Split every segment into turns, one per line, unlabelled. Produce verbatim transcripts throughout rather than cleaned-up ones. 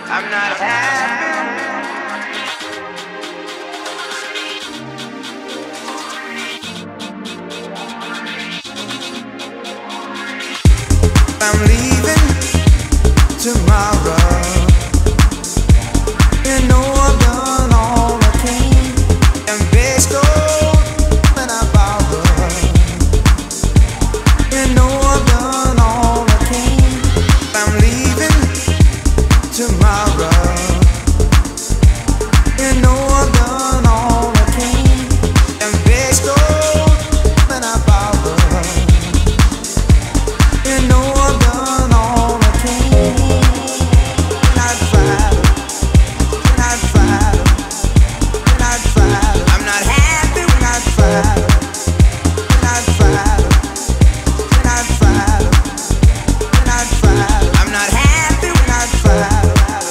I'm not happy. I'm leaving tomorrow. You know I've done all I can, and best gold that I borrow. You know I've done all I can. I'm leaving tomorrow. You know I've done all I can, and best gold that I borrow. You know I've done all I can. And I tried, and I tried, and I tried. I'm not happy when I tried, and I tried, and I tried, and I tried. I'm not happy when I tried.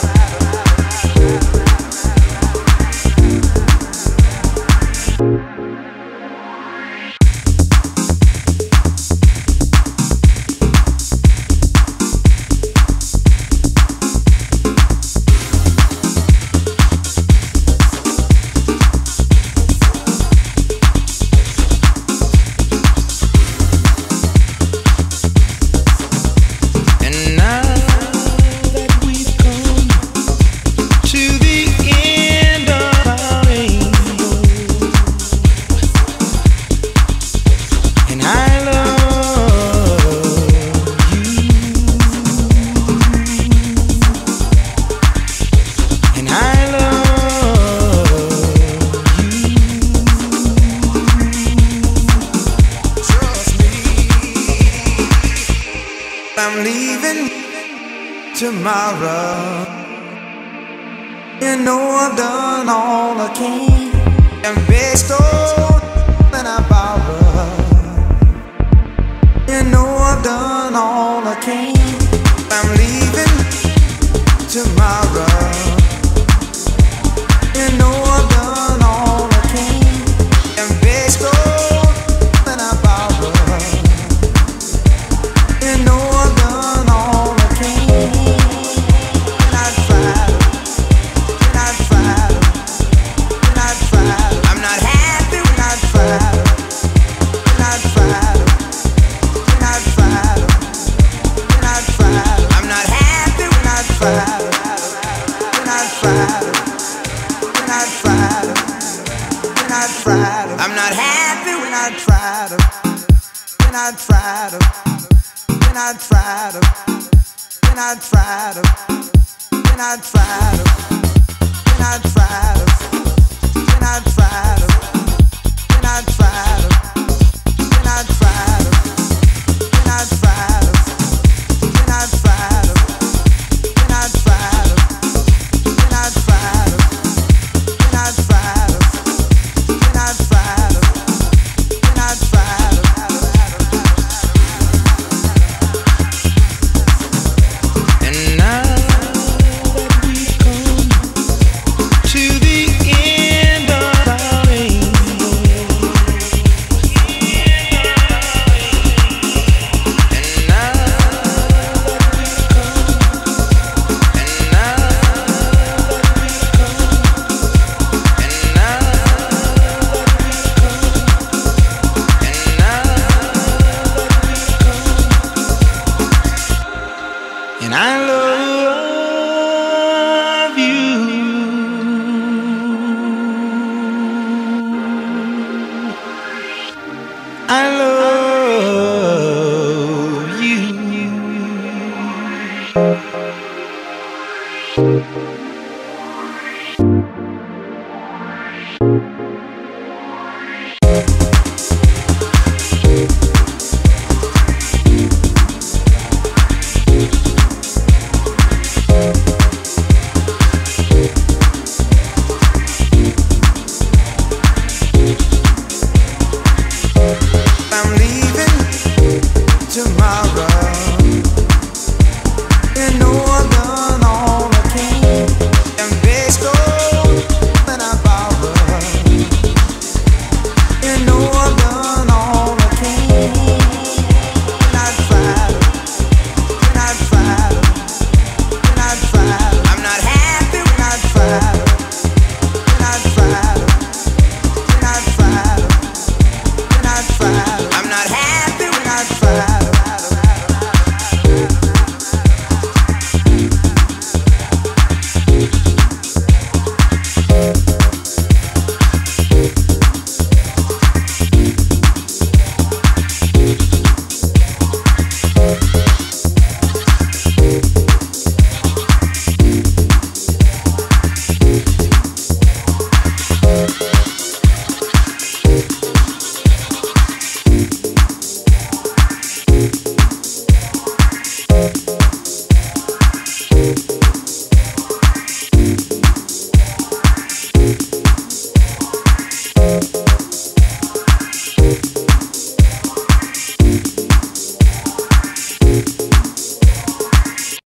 I'm leaving tomorrow. You know I've done all I can, and best gold that I borrow. You know I've done all I can. I'm leaving tomorrow. You know I've done all I can, and best gold that I borrow. You know I've done all I can. And I tried, and I tried, and I tried. I'm not happy when I tried, and I tried, and I tried, and I tried. I'm not happy when I tried, and I tried, and I tried, and I tried. I'm not happy when I tried, and I tried. And I tried, and I tried, and I tried, and I tried, and I tried.